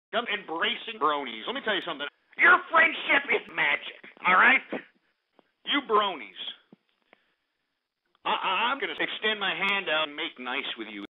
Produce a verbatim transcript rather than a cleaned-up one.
I'm embracing bronies. Let me tell you something. Your friendship is magic, all right? You bronies. I I'm going to extend my hand out and make nice with you.